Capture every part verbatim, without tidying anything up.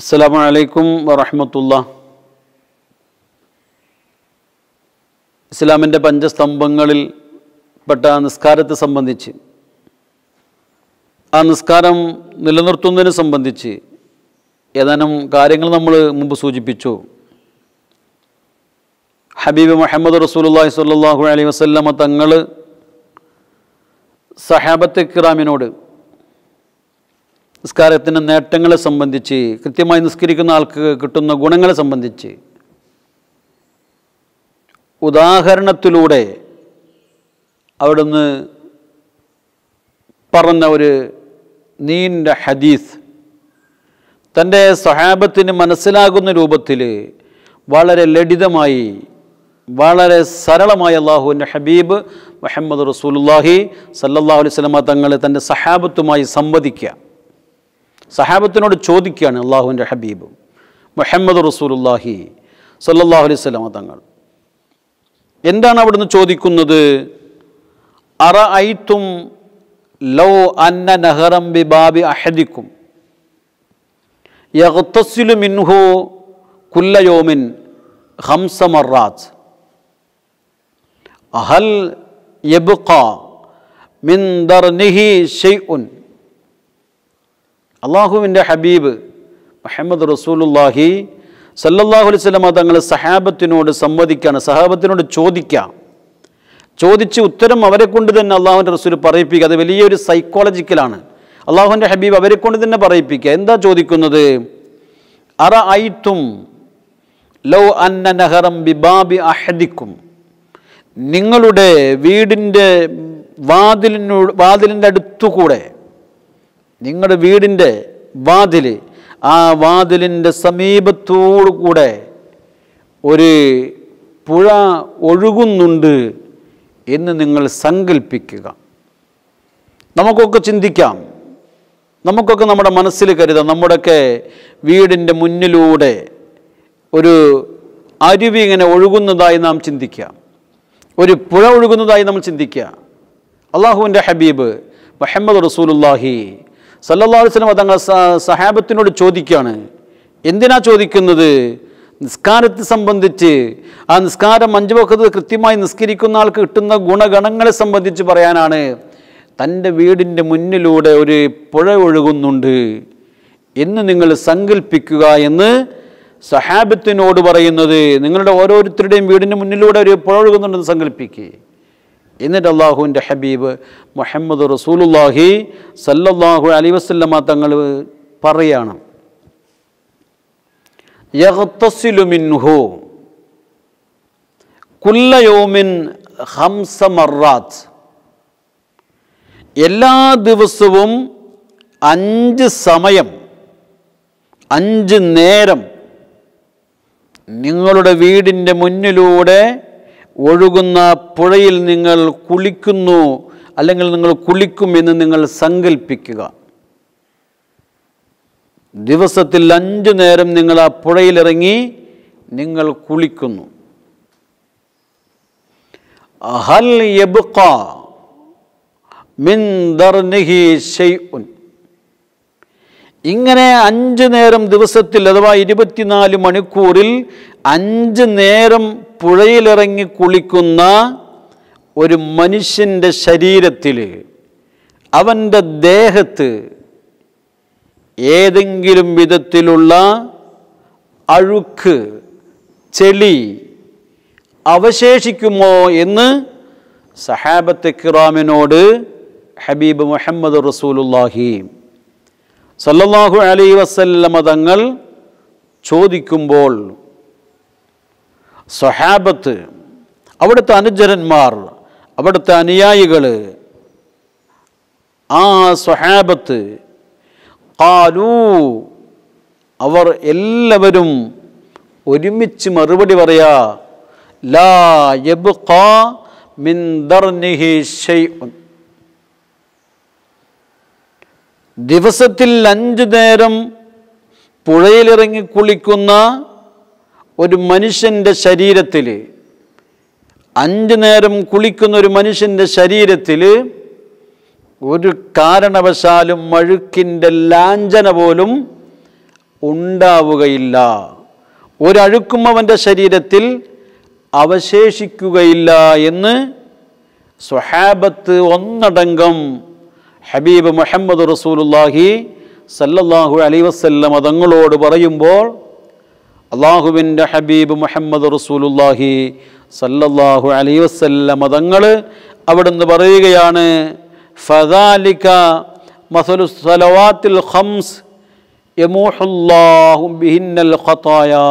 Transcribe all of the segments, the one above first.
അസ്സലാമു അലൈക്കും വറഹ്മത്തുള്ളാഹി. ഇസ്ലാമിൻ്റെ പഞ്ചസ്തംഭങ്ങളിൽ പെട്ട നിസ്കാരത്തെ സംബന്ധിച്ച്, ആ നിസ്കാരം നിലനിർത്തുന്നതിനെ സംബന്ധിച്ച് ഏതാനും കാര്യങ്ങൾ നമ്മൾ മുമ്പ് സൂചിപ്പിച്ചു. ഹബീബ് മുഹമ്മദ് റസൂലുള്ളാഹി സ്വല്ലല്ലാഹു അലൈഹി വസല്ലമ തങ്ങൾ സഹാബത്തെ കിറാമിനോട് നിസ്കാരത്തിൻ്റെ നേട്ടങ്ങളെ സംബന്ധിച്ച്, കൃത്യമായി നിസ്കരിക്കുന്ന ആൾക്ക് കിട്ടുന്ന ഗുണങ്ങളെ സംബന്ധിച്ച് ഉദാഹരണത്തിലൂടെ അവിടുന്ന് പറഞ്ഞ ഒരു നീണ്ട ഹദീസ് തൻ്റെ സഹാബത്തിന് മനസ്സിലാകുന്ന രൂപത്തിൽ വളരെ ലളിതമായി, വളരെ സരളമായി അള്ളാഹുവിൻ്റെ ഹബീബ് മുഹമ്മദ് റസൂലുള്ളാഹി സല്ലല്ലാഹു അലൈഹി വസല്ലമ തങ്ങൾ തൻ്റെ സഹാബത്തുമായി സംവദിക്കുക, സഹാബത്തിനോട് ചോദിക്കുകയാണ് അള്ളാഹുവിൻ്റെ ഹബീബ് മുഹമ്മദ് റസൂലുള്ളാഹി സല്ലല്ലാഹു അലൈഹി വസല്ലമ തങ്ങൾ. എന്താണ് അവിടുന്ന് ചോദിക്കുന്നത്? അറഅയ്തും ലൗ അന്ന നഹറം ബിബാബി അഹദിക്കും യഗ്തസിലു മിൻഹു കുല്ല യൗമിൻ ഖംസ മറാത്ത് ഹൽ യബ്ഖാ മിൻ ദർനിഹി ഷൈഉൻ. അള്ളാഹുവിൻ്റെ ഹബീബ് മുഹമ്മദ് റസൂലുള്ളാഹി സല്ലല്ലാഹു അലൈഹി വസല്ലമ തങ്ങൾ സഹാബത്തിനോട് സംവദിക്കുകയാണ്, സഹാബത്തിനോട് ചോദിക്കാം. ചോദിച്ച് ഉത്തരം അവരെ കൊണ്ട് തന്നെ അള്ളാഹുവിൻ്റെ റസൂൽ പറയിപ്പിക്കുക. അത് വലിയൊരു സൈക്കോളജിക്കലാണ്. അള്ളാഹുവിൻ്റെ ഹബീബ് അവരെ കൊണ്ട് തന്നെ പറയിപ്പിക്കുക. എന്താ ചോദിക്കുന്നത്? അറഅയ്തും ലൗ അന്ന നഹറം ബിബാബി അഹദിക്കും, നിങ്ങളുടെ വീടിൻ്റെ വാതിലിനു വാതിലിൻ്റെ അടുത്തുകൂടെ, നിങ്ങളുടെ വീടിൻ്റെ വാതിൽ, ആ വാതിലിൻ്റെ സമീപത്തോടു കൂടെ ഒരു പുഴ ഒഴുകുന്നുണ്ട് എന്ന് നിങ്ങൾ സങ്കല്പിക്കുക. നമുക്കൊക്കെ ചിന്തിക്കാം, നമുക്കൊക്കെ നമ്മുടെ മനസ്സിൽ കരുതാം, നമ്മുടെയൊക്കെ വീടിൻ്റെ മുന്നിലൂടെ ഒരു അരുവി ഇങ്ങനെ ഒഴുകുന്നതായി നാം ചിന്തിക്കുക, ഒരു പുഴ ഒഴുകുന്നതായി നമ്മൾ ചിന്തിക്കുക. അള്ളാഹുവിൻ്റെ ഹബീബ് മുഹമ്മദ് റസൂലുള്ളാഹി സല്ലല്ലാഹു അലൈഹി വസല്ലം തങ്ങൾ സഹാബത്തിനോട് ചോദിക്കുകയാണ്. എന്തിനാ ചോദിക്കുന്നത്? നിസ്കാരത്തെ സംബന്ധിച്ച്, ആ നിസ്കാരം അഞ്ച് വഖത്ത് കൃത്യമായി നിസ്കരിക്കുന്ന ആൾക്ക് കിട്ടുന്ന ഗുണഗണങ്ങളെ സംബന്ധിച്ച് പറയാനാണ്. തൻ്റെ വീടിൻ്റെ മുന്നിലൂടെ ഒരു പുഴ ഒഴുകുന്നുണ്ട് എന്ന് നിങ്ങൾ സങ്കല്പിക്കുക എന്ന് സഹാബത്തിനോട് പറയുന്നത്. നിങ്ങളുടെ ഓരോരുത്തരുടെയും വീടിൻ്റെ മുന്നിലൂടെ ഒരു പുഴ ഒഴുകുന്നുണ്ടെന്ന് സങ്കല്പിക്കുക. എന്നിട്ട് അള്ളാഹുവിൻ്റെ ഹബീബ് മുഹമ്മദ് റസൂലുള്ളാഹി സല്ലല്ലാഹു അലൈഹി വസല്ലമ തങ്ങൾ പറയാണ്, യഗ്തസിലു മിൻഹു കുല്ല യൗമിൻ ഖംസ മറാത്ത്, എല്ലാ ദിവസവും അഞ്ച് സമയം, അഞ്ച് നേരം നിങ്ങളുടെ വീടിൻ്റെ മുന്നിലൂടെ ഒഴുകുന്ന പുഴയിൽ നിങ്ങൾ കുളിക്കുന്നു, അല്ലെങ്കിൽ നിങ്ങൾ കുളിക്കും എന്ന് നിങ്ങൾ സങ്കല്പിക്കുക. ദിവസത്തിൽ അഞ്ചു നേരം നിങ്ങൾ ആ പുഴയിലിറങ്ങി നിങ്ങൾ കുളിക്കുന്നു. ഹൽ യബ്ഖാ മിൻ ദർനിഹി ഷൈഉൻ. ഇങ്ങനെ അഞ്ച് നേരം ദിവസത്തിൽ, അഥവാ ഇരുപത്തിനാല് മണിക്കൂറിൽ അഞ്ച് നേരം പുഴയിലിറങ്ങി കുളിക്കുന്ന ഒരു മനുഷ്യൻ്റെ ശരീരത്തിൽ, അവൻ്റെ ദേഹത്ത് ഏതെങ്കിലും വിധത്തിലുള്ള അഴുക്ക്, ചെളി അവശേഷിക്കുമോ എന്ന് സഹാബത്തെ കിറാമിനോട് ഹബീബ് മുഹമ്മദ് റസൂലുള്ളാഹി സല്ലല്ലാഹു അലൈഹി വസല്ലമ തങ്ങൾ ചോദിക്കുമ്പോൾ സ്വഹാബത്ത്, അവിടുത്തെ അനുചരന്മാർ, അവിടുത്തെ അനുയായികൾ, ആ സ്വഹാബത്ത് ഖാലൂ, അവർ എല്ലാവരും ഒരുമിച്ച് മറുപടി പറയാ, ലാ യബ്ഖാ മിൻ ദർനിഹി ഷൈഉൻ. ദിവസത്തിൽ അഞ്ചു നേരം പുഴയിലിറങ്ങി കുളിക്കുന്ന ഒരു മനുഷ്യൻ്റെ ശരീരത്തിൽ, അഞ്ചു നേരം കുളിക്കുന്ന ഒരു മനുഷ്യൻ്റെ ശരീരത്തിൽ ഒരു കാരണവശാലും മഴുക്കിൻ്റെ ലാഞ്ചന പോലും ഉണ്ടാവുകയില്ല, ഒരഴുക്കും അവൻ്റെ ശരീരത്തിൽ അവശേഷിക്കുകയില്ല എന്ന് സ്വഹാബത്ത് ഒന്നടങ്കം ഹബീബ് മുഹമ്മദ് റസൂലുള്ളാഹി സല്ലല്ലാഹു അലൈഹി വസല്ലം തങ്ങളോട് പറയുമ്പോൾ അള്ളാഹുവിൻ്റെ ഹബീബ് മുഹമ്മദ് റസൂലുള്ളാഹി സല്ലല്ലാഹു അലൈഹി വസല്ലം തങ്ങൾ അവിടുന്ന് പറയുകയാണ്, ഫദാലിക മസലു സ്വലവാത്തിൽ ഖംസ് യമൂഹുല്ലാഹു ബിഹിന്നൽ ഖതായാ.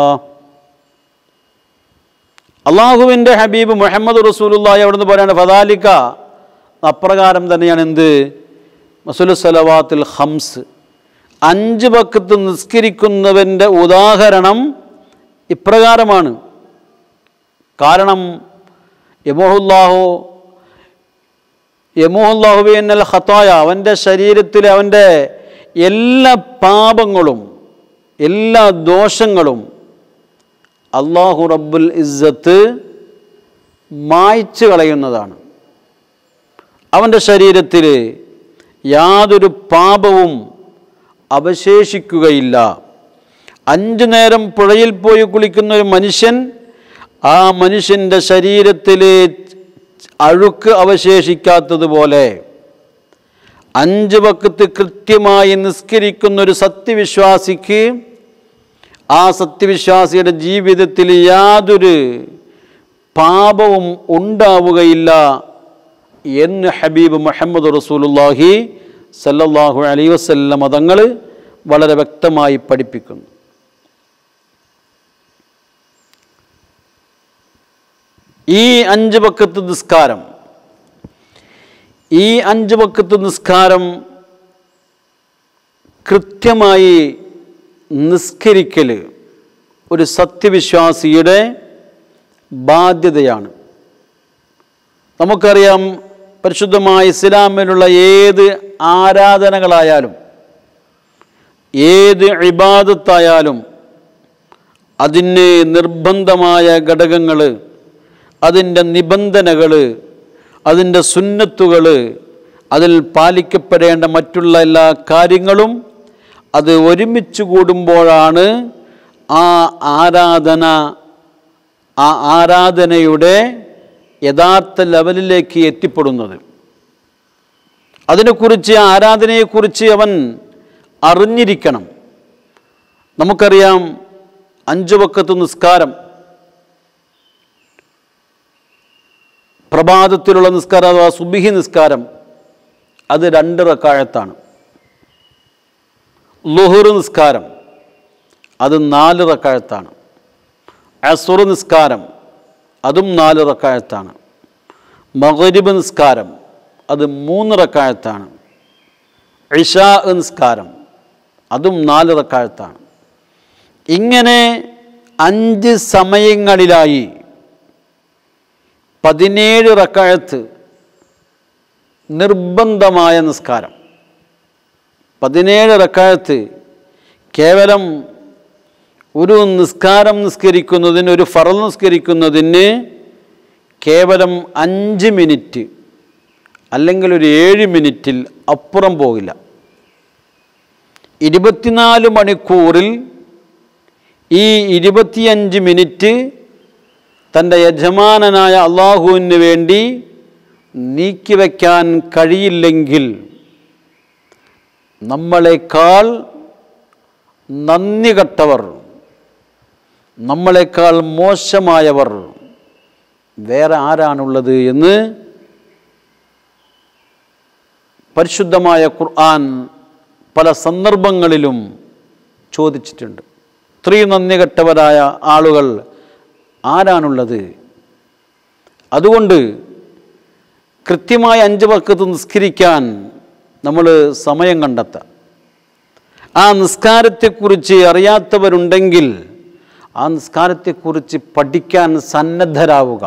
അള്ളാഹുവിൻ്റെ ഹബീബ് മുഹമ്മദ് റസൂലുള്ളാഹി അവിടുന്ന് പറയാണ്, ഫദാലിക അപ്രകാരം തന്നെയാണ് എന്ത്, മസലു സ്വലവാത്തിൽ ഖംസ്, അഞ്ച് വഖത്ത് നിസ്കരിക്കുന്നവൻ്റെ ഉദാഹരണം ഇപ്രകാരമാണ്. കാരണം യമൂഹുല്ലാഹു യമൂഹുല്ലാഹു ബിഹിന്നൽ ഖതായ, അവൻ്റെ ശരീരത്തിലെ അവൻ്റെ എല്ലാ പാപങ്ങളും എല്ലാ ദോഷങ്ങളും അല്ലാഹു റബ്ബുൽ ഇസ്സത്ത് മായ്ച്ചു കളയുന്നതാണ്. അവൻ്റെ ശരീരത്തിൽ യാതൊരു പാപവും അവശേഷിക്കുകയില്ല. അഞ്ചു നേരം പുഴയിൽ പോയി കുളിക്കുന്ന ഒരു മനുഷ്യൻ, ആ മനുഷ്യൻ്റെ ശരീരത്തിൽ അഴുക്ക് അവശേഷിക്കാത്തതുപോലെ അഞ്ച് വഖത്ത് കൃത്യമായി നിസ്കരിക്കുന്ന ഒരു സത്യവിശ്വാസിക്ക് ആ സത്യവിശ്വാസിയുടെ ജീവിതത്തിൽ യാതൊരു പാപവും ഉണ്ടാവുകയില്ല എന്ന് ഹബീബ് മുഹമ്മദ് റസൂലുള്ളാഹി സല്ലല്ലാഹു അലൈഹി വസല്ലം തങ്ങൾ വളരെ വ്യക്തമായി പഠിപ്പിക്കുന്നു. ഈ അഞ്ച് വഖത്ത് നിസ്കാരം ഈ അഞ്ച് വഖത്ത് നിസ്കാരം കൃത്യമായി നിസ്കരിക്കൽ ഒരു സത്യവിശ്വാസിയുടെ ബാധ്യതയാണ്. നമുക്കറിയാം, പരിശുദ്ധമായ ഇസ്ലാമിലുള്ള ഏത് ആരാധനകളായാലും ഏത് ഇബാദത്തായാലും അതിന് നിർബന്ധമായ ഘടകങ്ങൾ, അതിൻ്റെ നിബന്ധനകൾ, അതിൻ്റെ സുന്നത്തുകൾ, അതിൽ പാലിക്കപ്പെടേണ്ട മറ്റുള്ള എല്ലാ കാര്യങ്ങളും അത് ഒരുമിച്ച് കൂടുമ്പോഴാണ് ആ ആരാധന ആ ആരാധനയുടെ യഥാർത്ഥ ലെവലിലേക്ക് എത്തിപ്പെടുന്നത്. അതിനെക്കുറിച്ച്, ആരാധനയെക്കുറിച്ച് അവൻ അറിഞ്ഞിരിക്കണം. നമുക്കറിയാം, അഞ്ച് വഖത്ത് നിസ്കാരം, പ്രഭാതത്തിലുള്ള നിസ്കാരം അഥവാ സുബ്ഹി നിസ്കാരം, അത് രണ്ട് റക്അത്താണ്. ളുഹർ നിസ്കാരം അത് നാല് റക്അത്താണ്. അസ്ർ നിസ്കാരം അതും നാല് റക്അത്താണ്. മഗ്രിബ് നിസ്കാരം അത് മൂന്ന് റക്അത്താണ്. ഇശാ നിസ്കാരം അതും നാല് റക്അത്താണ്. ഇങ്ങനെ അഞ്ച് സമയങ്ങളിലായി പതിനേഴ് റക്അത്ത് നിർബന്ധമായ നിസ്കാരം. പതിനേഴ് റക്അത്ത് കേവലം ഒരു നിസ്കാരം നിസ്കരിക്കുന്നതിന്, ഒരു ഫർള് നിസ്കരിക്കുന്നതിന് കേവലം അഞ്ച് മിനിറ്റ് അല്ലെങ്കിൽ ഒരു ഏഴ് മിനിറ്റിൽ അപ്പുറം പോകില്ല. ഇരുപത്തിനാല് മണിക്കൂറിൽ ഈ ഇരുപത്തിയഞ്ച് മിനിറ്റ് തൻ്റെ യജമാനനായ അള്ളാഹുവിന് വേണ്ടി നീക്കിവെക്കാൻ കഴിയില്ലെങ്കിൽ നമ്മളെക്കാൾ നന്ദി കെട്ടവർ, നമ്മളെക്കാൾ മോശമായവർ വേറെ ആരാണുള്ളത് എന്ന് പരിശുദ്ധമായ ഖുർആൻ പല സന്ദർഭങ്ങളിലും ചോദിച്ചിട്ടുണ്ട്. ഇത്രയും നന്ദി കെട്ടവരായ ആളുകൾ ആരാണുള്ളത്? അതുകൊണ്ട് കൃത്യമായി അഞ്ച് വഖത്ത് നിസ്കരിക്കാൻ നമ്മൾ സമയം കണ്ടെത്താം. ആ നിസ്കാരത്തെക്കുറിച്ച് അറിയാത്തവരുണ്ടെങ്കിൽ ആ നിസ്കാരത്തെക്കുറിച്ച് പഠിക്കാൻ സന്നദ്ധരാവുക.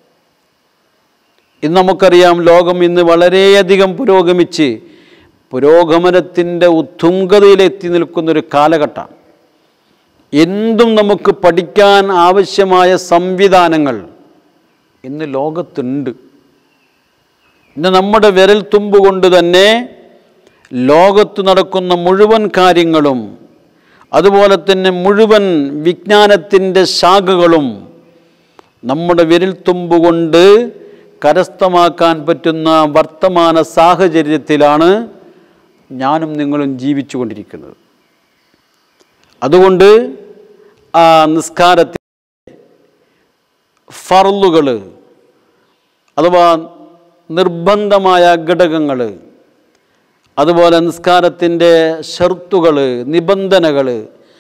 ഇന്ന് നമുക്കറിയാം, ലോകം ഇന്ന് വളരെയധികം പുരോഗമിച്ച് പുരോഗമനത്തിൻ്റെ ഉത്തുംഗതയിലെത്തി നിൽക്കുന്നൊരു കാലഘട്ടമാണ്. എന്തും നമുക്ക് പഠിക്കാൻ ആവശ്യമായ സംവിധാനങ്ങൾ ഇന്ന് ലോകത്തുണ്ട്. ഇന്ന് നമ്മുടെ വിരൽ തുമ്പ് കൊണ്ട് തന്നെ ലോകത്ത് നടക്കുന്ന മുഴുവൻ കാര്യങ്ങളും അതുപോലെ തന്നെ മുഴുവൻ വിജ്ഞാനത്തിൻ്റെ ശാഖകളും നമ്മുടെ വിരൽത്തുമ്പ് കൊണ്ട് കരസ്ഥമാക്കാൻ പറ്റുന്ന വർത്തമാന സാഹചര്യത്തിലാണ് ഞാനും നിങ്ങളും ജീവിച്ചു കൊണ്ടിരിക്കുന്നത്. അതുകൊണ്ട് ആ നിസ്കാരത്തിൻ്റെ ഫർളുകൾ അഥവാ നിർബന്ധമായ ഘടകങ്ങൾ, അതുപോലെ നിസ്കാരത്തിൻ്റെ ഷർത്തുകൾ, നിബന്ധനകൾ,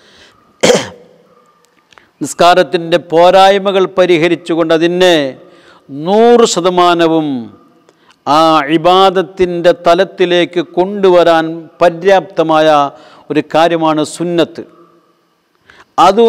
നിസ്കാരത്തിൻ്റെ പോരായ്മകൾ പരിഹരിച്ചുകൊണ്ട് അതിനെ നൂറ് ശതമാനവും ആ ഇബാദത്തിൻ്റെ തലത്തിലേക്ക് കൊണ്ടുവരാൻ പര്യാപ്തമായ ഒരു കാര്യമാണ് സുന്നത്ത്. അത്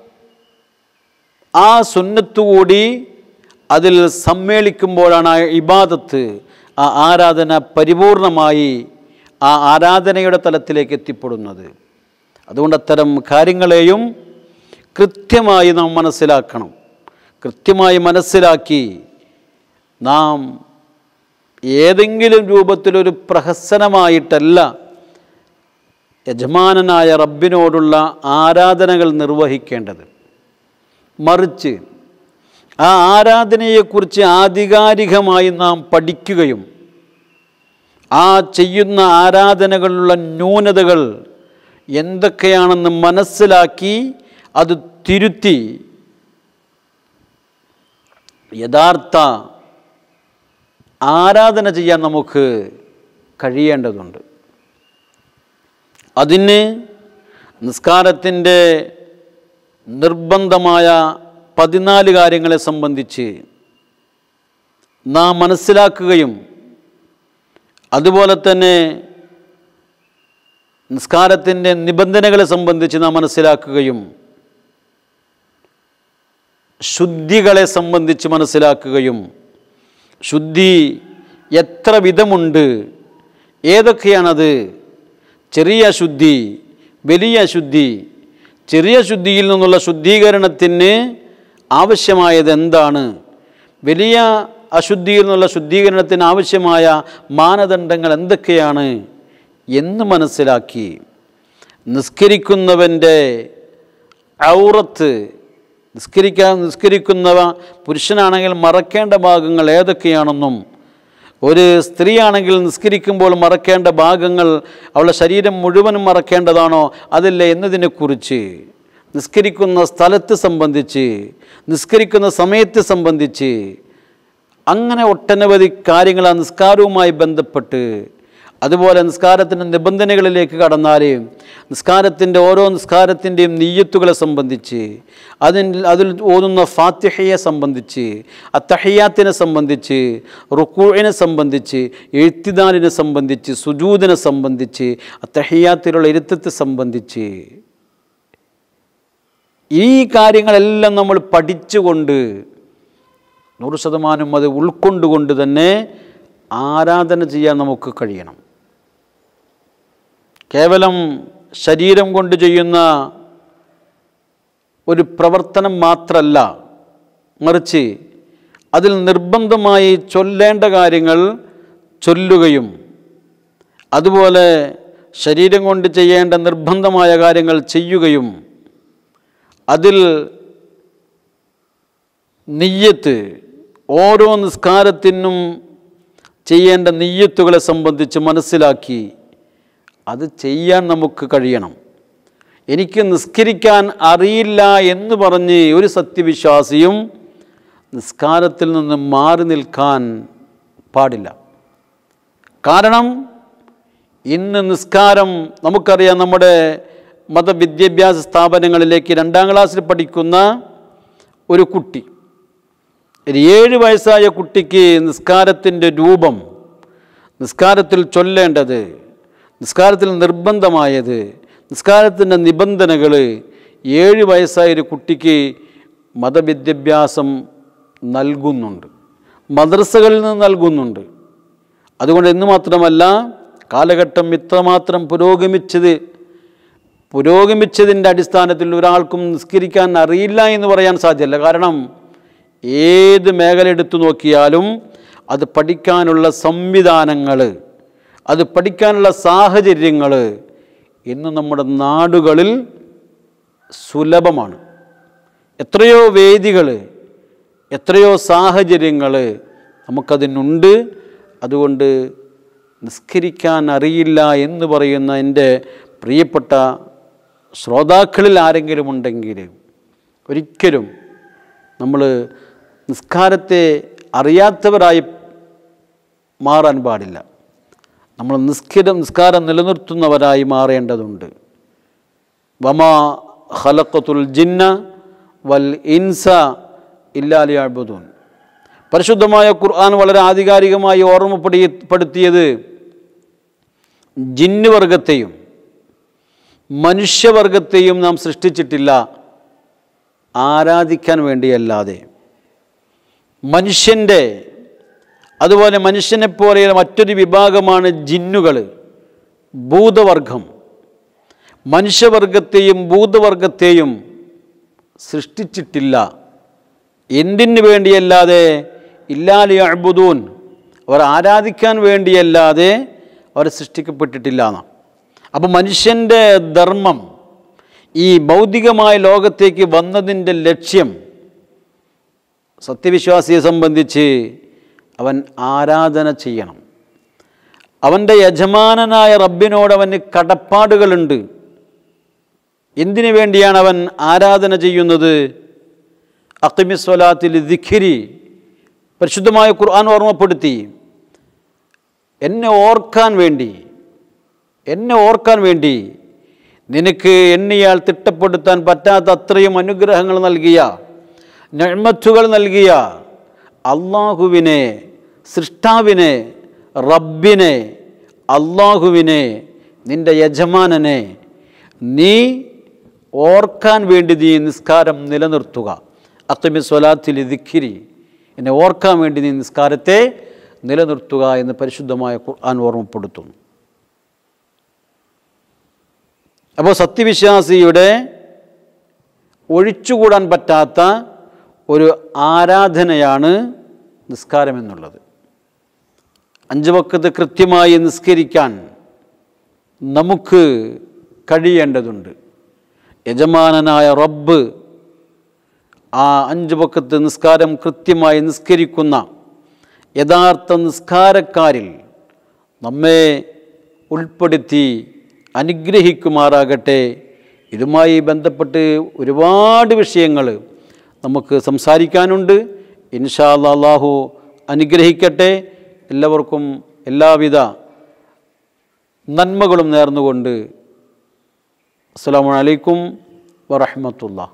ആ സുന്നത്ത് കൂടി അതിൽ സമ്മേളിക്കുമ്പോഴാണ് ആ ഇബാദത്ത്, ആ ആരാധന പരിപൂർണമായി ആ ആരാധനയുടെ തലത്തിലേക്ക് എത്തിപ്പെടുന്നത്. അതുകൊണ്ട് അത്തരം കാര്യങ്ങളെയും കൃത്യമായി നാം മനസ്സിലാക്കണം. കൃത്യമായി മനസ്സിലാക്കി നാം ഏതെങ്കിലും രൂപത്തിലൊരു പ്രഹസനമായിട്ടല്ല യജമാനനായ റബ്ബിനോടുള്ള ആരാധനകൾ നിർവഹിക്കേണ്ടത്. മറിച്ച് ആ ആരാധനയെക്കുറിച്ച് ആധികാരികമായി നാം പഠിക്കുകയും ആ ചെയ്യുന്ന ആരാധനകളിലുള്ള ന്യൂനതകൾ എന്തൊക്കെയാണെന്ന് മനസ്സിലാക്കി അത് തിരുത്തി യഥാർത്ഥ ആരാധന ചെയ്യാൻ നമുക്ക് കഴിയേണ്ടതുണ്ട്. അതിന് നിസ്കാരത്തിൻ്റെ നിർബന്ധമായ പതിനാല് കാര്യങ്ങളെ സംബന്ധിച്ച് നാം മനസ്സിലാക്കുകയും അതുപോലെ തന്നെ നിസ്കാരത്തിൻ്റെ നിബന്ധനകളെ സംബന്ധിച്ച് നാം മനസ്സിലാക്കുകയും ശുദ്ധികളെ സംബന്ധിച്ച് മനസ്സിലാക്കുകയും ശുദ്ധി എത്ര വിധമുണ്ട്, ഏതൊക്കെയാണത്, ചെറിയ ശുദ്ധി, വലിയ ശുദ്ധി, ചെറിയ ശുദ്ധിയിൽ നിന്നുള്ള ശുദ്ധീകരണത്തിന് ആവശ്യമായത് എന്താണ്, വലിയ അശുദ്ധിയിൽ നിന്നുള്ള ശുദ്ധീകരണത്തിന് ആവശ്യമായ മാനദണ്ഡങ്ങൾ എന്തൊക്കെയാണ് എന്ന് മനസ്സിലാക്കി നിസ്കരിക്കുന്നവൻ്റെ ഔറത്ത്, നിസ്കരിക്കാൻ നിസ്കരിക്കുന്നവ പുരുഷനാണെങ്കിൽ മറക്കേണ്ട ഭാഗങ്ങൾ ഏതൊക്കെയാണെന്നും ഒരു സ്ത്രീയാണെങ്കിൽ നിസ്കരിക്കുമ്പോൾ മറക്കേണ്ട ഭാഗങ്ങൾ അവളുടെ ശരീരം മുഴുവനും മറക്കേണ്ടതാണോ അതില്ല എന്നതിനെക്കുറിച്ച്, നിസ്കരിക്കുന്ന സ്ഥലത്ത് സംബന്ധിച്ച്, നിസ്കരിക്കുന്ന സമയത്ത് സംബന്ധിച്ച്, അങ്ങനെ ഒട്ടനവധി കാര്യങ്ങൾ ആ നിസ്കാരവുമായി ബന്ധപ്പെട്ട്, അതുപോലെ നിസ്കാരത്തിൻ്റെ നിബന്ധനകളിലേക്ക് കടന്നാൽ നിസ്കാരത്തിൻ്റെ ഓരോ നിസ്കാരത്തിൻ്റെയും നിയ്യത്തുകളെ സംബന്ധിച്ച്, അതിൽ അതിൽ ഓതുന്ന ഫാത്തിഹയെ സംബന്ധിച്ച്, അത്തഹിയാത്തിനെ സംബന്ധിച്ച്, റുക്കൂഇനെ സംബന്ധിച്ച്, ഇഴ്തിദാലിനെ സംബന്ധിച്ച്, സുജൂദിനെ സംബന്ധിച്ച്, അത്തഹിയാത്തിലുള്ള ഇരുത്തത്തെ സംബന്ധിച്ച്, ഈ കാര്യങ്ങളെല്ലാം നമ്മൾ പഠിച്ചുകൊണ്ട് നൂറ് ശതമാനം അത് ഉൾക്കൊണ്ടുകൊണ്ട് തന്നെ ആരാധന ചെയ്യാൻ നമുക്ക് കഴിയണം. കേവലം ശരീരം കൊണ്ട് ചെയ്യുന്ന ഒരു പ്രവർത്തനം മാത്രമല്ല, മറിച്ച് അതിൽ നിർബന്ധമായി ചൊല്ലേണ്ട കാര്യങ്ങൾ ചൊല്ലുകയും അതുപോലെ ശരീരം കൊണ്ട് ചെയ്യേണ്ട നിർബന്ധമായ കാര്യങ്ങൾ ചെയ്യുകയും അതിൽ നിയ്യത്ത്, ഓരോ നിസ്കാരത്തിനും ചെയ്യേണ്ട നിയ്യത്തുകളെ സംബന്ധിച്ച് മനസ്സിലാക്കി അത് ചെയ്യാൻ നമുക്ക് കഴിയണം. എനിക്ക് നിസ്കരിക്കാൻ അറിയില്ല എന്ന് പറഞ്ഞ് ഒരു സത്യവിശ്വാസിയും നിസ്കാരത്തിൽ നിന്ന് മാറി നിൽക്കാൻ പാടില്ല. കാരണം ഇന്ന് നിസ്കാരം നമുക്കറിയാം, നമ്മുടെ മതവിദ്യാഭ്യാസ സ്ഥാപനങ്ങളിലേക്ക് രണ്ടാം ക്ലാസ്സിൽ പഠിക്കുന്ന ഒരു കുട്ടി, ഒരു ഏഴ് വയസ്സായ കുട്ടിക്ക് നിസ്കാരത്തിൻ്റെ രൂപം, നിസ്കാരത്തിൽ ചൊല്ലേണ്ടത്, നിസ്കാരത്തിൽ നിർബന്ധമായത്, നിസ്കാരത്തിൻ്റെ നിബന്ധനകൾ ഏഴ് വയസ്സായ ഒരു കുട്ടിക്ക് മതവിദ്യാഭ്യാസം നൽകുന്നുണ്ട്, മദ്രസകളിൽ നിന്ന് നൽകുന്നുണ്ട്. അതുകൊണ്ട് എന്ന് മാത്രമല്ല, കാലഘട്ടം ഇത്രമാത്രം പുരോഗമിച്ചത് പുരോഗമിച്ചതിൻ്റെ അടിസ്ഥാനത്തിൽ ഒരാൾക്കും നിസ്കരിക്കാൻ അറിയില്ല എന്ന് പറയാൻ സാധ്യമല്ല. കാരണം ഏത് മേഖല എടുത്തു നോക്കിയാലും അത് പഠിക്കാനുള്ള സംവിധാനങ്ങൾ, അത് പഠിക്കാനുള്ള സാഹചര്യങ്ങൾ ഇന്ന് നമ്മുടെ നാടുകളിൽ സുലഭമാണ്. എത്രയോ വേദികൾ, എത്രയോ സാഹചര്യങ്ങൾ നമുക്കതിനുണ്ട്. അതുകൊണ്ട് നിസ്കരിക്കാൻ അറിയില്ല എന്ന് പറയുന്ന എൻ്റെ പ്രിയപ്പെട്ട ശ്രോതാക്കളിൽ ആരെങ്കിലും ഉണ്ടെങ്കിൽ ഒരിക്കലും നമ്മൾ നിസ്കാരത്തെ അറിയാത്തവരായി മാറാൻ പാടില്ല. നമ്മൾ നിസ്കാരം നിസ്കാരം നിലനിർത്തുന്നവരായി മാറേണ്ടതുണ്ട്. വമാ ഖലഖതുൽ ജിന്ന വൽ ഇൻസ ഇല്ലാ ലിയഅ്ബുദൂൻ. പരിശുദ്ധമായ ഖുർആൻ വളരെ ആധികാരികമായി ഓർമ്മപ്പെടുത്തിയത് ജിന്ന് വർഗത്തെയും മനുഷ്യവർഗത്തെയും നാം സൃഷ്ടിച്ചിട്ടില്ല ആരാധിക്കാൻ വേണ്ടിയല്ലാതെ. മനുഷ്യൻ്റെ അതുപോലെ മനുഷ്യനെപ്പോലെയുള്ള മറ്റൊരു വിഭാഗമാണ് ജിന്നുകൾ, ഭൂതവർഗം. മനുഷ്യവർഗത്തെയും ഭൂതവർഗത്തെയും സൃഷ്ടിച്ചിട്ടില്ല എന്തിനു വേണ്ടിയല്ലാതെ? ഇല്ലാ ലിയഅ്ബുദൂൻ, അവർ ആരാധിക്കാൻ വേണ്ടിയല്ലാതെ അവർ സൃഷ്ടിക്കപ്പെട്ടിട്ടില്ല എന്നാണ്. അപ്പോൾ മനുഷ്യൻ്റെ ധർമ്മം ഈ ഭൗതികമായ ലോകത്തേക്ക് വന്നതിൻ്റെ ലക്ഷ്യം സത്യവിശ്വാസിയെ സംബന്ധിച്ച് അവൻ ആരാധന ചെയ്യണം. അവൻ്റെ യജമാനനായ റബ്ബിനോട് അവന് കടപ്പാടുകളുണ്ട്. എന്തിനു വേണ്ടിയാണ് അവൻ ആരാധന ചെയ്യുന്നത്? അഖിമിസ്വലാത്തിൽ ദിക്രി, പരിശുദ്ധമായ ഖുർആൻ ഓർമ്മപ്പെടുത്തി, എന്നെ ഓർക്കാൻ വേണ്ടി, എന്നെ ഓർക്കാൻ വേണ്ടി നിനക്ക് എണ്ണിയാൽ തിട്ടപ്പെടുത്താൻ പറ്റാത്ത അത്രയും അനുഗ്രഹങ്ങൾ നൽകിയ, നിഅ്മത്തുകൾ നൽകിയ അള്ളാഹുവിനെ, സൃഷ്ടാവിനെ, റബ്ബിനെ, അള്ളാഹുവിനെ, നിൻ്റെ യജമാനനെ നീ ഓർക്കാൻ വേണ്ടി നീ നിസ്കാരം നിലനിർത്തുക. അഖിമിസ്വലാത്തിൽ ദിക്രി, എന്നെ ഓർക്കാൻ വേണ്ടി നീ നിസ്കാരത്തെ നിലനിർത്തുക എന്ന് പരിശുദ്ധമായ ഖുർആൻ ഓർമ്മപ്പെടുത്തുന്നു. അപ്പോൾ സത്യവിശ്വാസിയുടെ ഒഴിച്ചുകൂടാൻ പറ്റാത്ത ഒരു ആരാധനയാണ് നിസ്കാരം എന്നുള്ളത്. അഞ്ച് വഖത്ത് കൃത്യമായി നിസ്കരിക്കാൻ നമുക്ക് കഴിയേണ്ടതുണ്ട്. യജമാനനായ റബ്ബ് ആ അഞ്ച് വഖത്ത് നിസ്കാരം കൃത്യമായി നിസ്കരിക്കുന്ന യഥാർത്ഥ നിസ്കാരക്കാരിൽ നമ്മെ ഉൾപ്പെടുത്തി അനുഗ്രഹിക്കുമാറാകട്ടെ. ഇതുമായി ബന്ധപ്പെട്ട് ഒരുപാട് വിഷയങ്ങൾ നമുക്ക് സംസാരിക്കാനുണ്ട്. ഇൻഷാ അല്ലാഹ് അല്ലാഹു അനുഗ്രഹിക്കട്ടെ. എല്ലാവർക്കും എല്ലാവിധ നന്മകളും നേർന്നുകൊണ്ട് അസ്സലാമു അലൈക്കും വറഹ്മത്തുള്ളാഹി.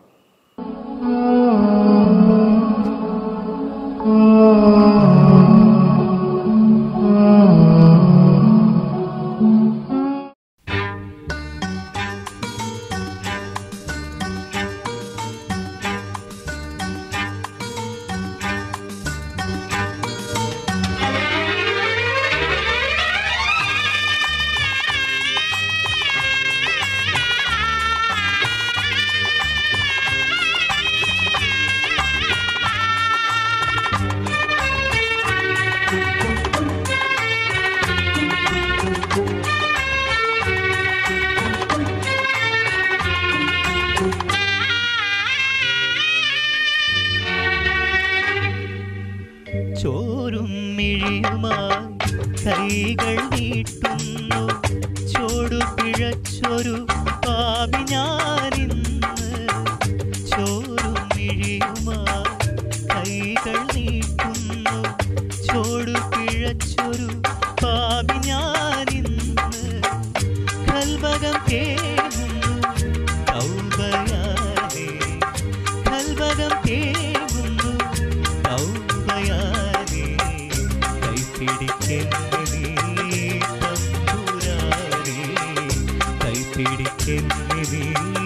ചോരും മിഴിയുമായി കൈകൾ നീട്ടുന്നു, ചോടു പിഴച്ചൊരു പാപി ഞാനിന്ന്. ചോരും മിഴിയുമായി കൈകൾ നീട്ടുന്നു, ചോടു പിഴച്ചൊരു പാപി ഞാനിന്ന്. കൽവകം കേഴുന്നു തൗബയാലേ, കൽവകം കേഴുന്നു തൗബയാലേ. കൈപിടിക്കെന്നെ നീ തമ്പുരാനേ, കൈപിടിക്കെന്നെ നീ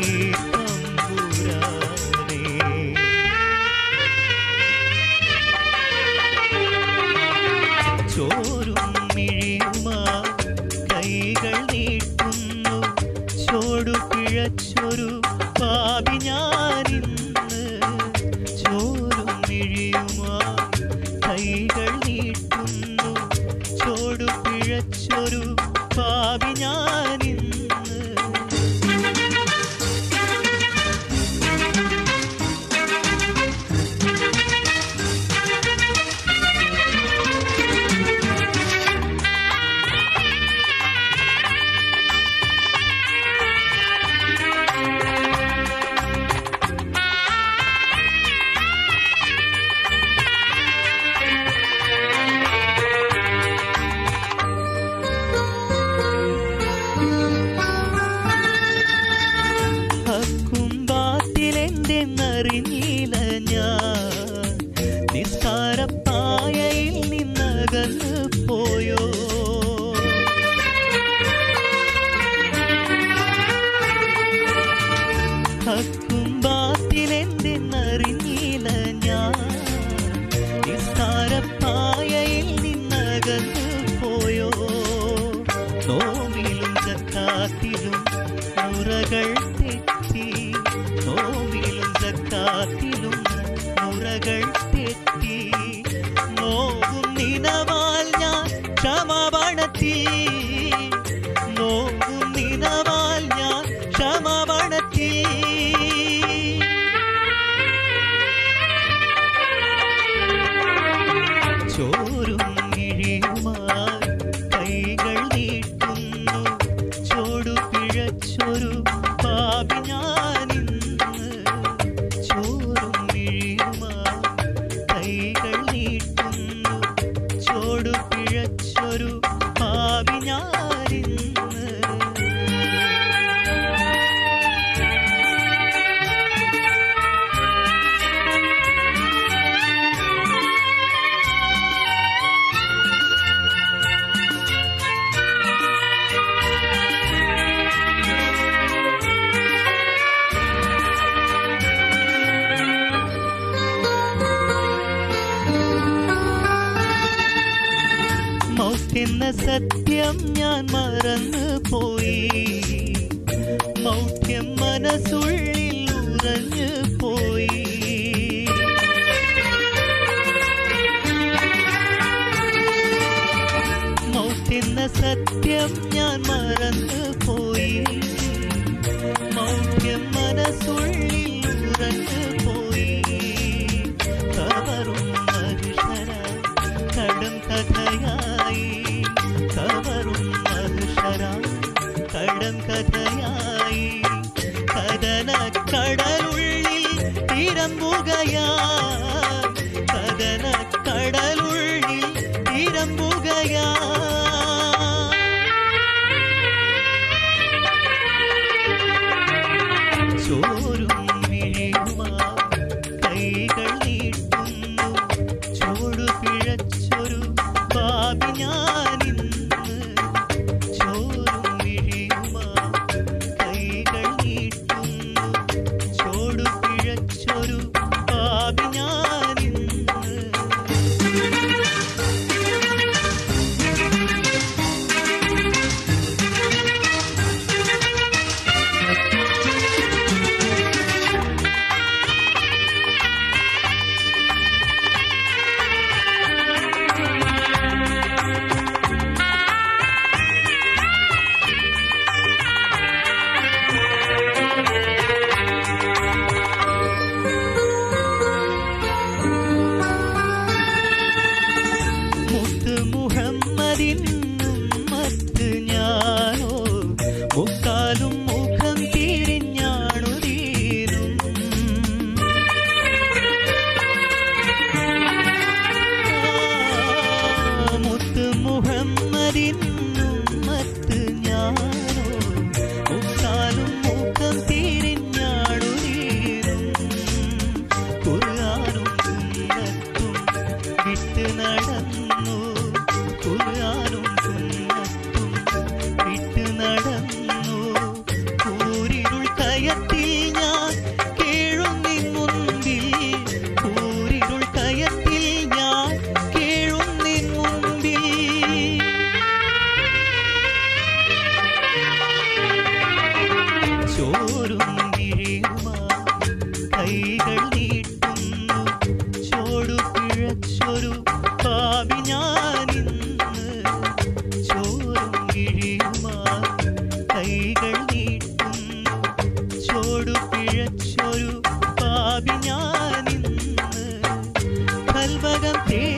തമ്പുരാനേ. ചോരും മിഴിയുമായി കൈകൾ നീട്ടുന്നു, ചോടു പിഴച്ചൊരു പാപി ഞാനിന്ന്. ചോരും മിഴിയുമായി കൈകൾ നീട്ടുന്നു, ചോടു പിഴ പായയിൽ നിന്നകന്നു പോയോ? ഹക്കും ബാത്തിലെന്തെന്നറിഞ്ഞില്ല ഞാൻ, നിസ്കാരപ്പായയിൽ നിന്നകന്നു പോയോ? നോമ്പിലും സക്കാത്തിലും മുറകൾ തെറ്റി, നോമ്പിലും സക്കാത്തിലും മുറകൾ തെറ്റി. നോവും നിനവാൽ ഞാൻ ക്ഷമപണത്തി, നോവും നിനവാൽ ഞാൻ ക്ഷമപണത്തി. ചോരും ഇഴിയുമായി കൈകൾ നീട്ടുന്നു, ചോടു പിഴച്ചൊരു പാപി ഞാനിന്ന്. ചോരും ഇഴിയുമായി കൈകൾ നീട്ടുന്നു, ചോടു പിഴച്ചൊരു പാപി ഞാനിന്ന്. മൗട്ടെന്ന സത്യം ഞാൻ മറന്നു പോയി, മൗഢ്യം മനസ്സുള്ളിൽ ഉറഞ്ഞു പോയി. മൗട്ടെന്ന സത്യം ഞാൻ മറന്നു പോയി, മൗഢ്യം മനസ്സുള്ളിൽ ഉറഞ്ഞു പോയി. കവറും മനുഷ്യര കടും കഥയായി, കവറും മനുഷ്യര കടും കഥയായി. കഥന കടലുള്ളിൽ ഇരമ്പുകയായി, കഥന കടലുള്ളിൽ ഇരമ്പുകയായി. ചോരും മിഴിയുമായി കൈകൾ നീട്ടുന്നു, ചോടു പിഴച്ചൊരു പാപി ഞാനിന്ന്. ചോരും മിഴിയുമായി കൈകൾ നീട്ടുന്നു, ചോടു പിഴച്ചൊരു പാപി ഞാനിന്ന്. മുത്ത് മുഹമ്മദിനും മത്ത് ഞാനോ, മുക്കാലും മുഖം തിരിഞ്ഞാണു തീരും. മുത്ത് മുഹമ്മദിനും മത്ത് ഞാനോ, മുക്കാലും മുഖം തിരിഞ്ഞാണു തീരും. ഖുർആനും സുന്നത്തും വിട്ട് നടന്നു, ഖുർആനും സുന്നത്തും വിട്ട് നടന്നു. കൂരിരുൾ കയത്തിൽ ഞാൻ കേഴുന്നിൻ മുൻപിൽ, കൂരിരുൾ കയത്തിൽ ഞാൻ കേഴുന്നിൻ മുൻപിൽ. ചോരും ഇഴിയുമായി കൈകൾ നീട്ടുന്നു, ചോടു പിഴച്ചൊരു പാപി ഞാനിന്ന്. ചോരും ഇഴിയുമായി കൈകൾ നീട്ടുന്നു, ചോടു പിഴച്ചൊരു പാപി ഞാനിന്ന്. കൽവകം തേ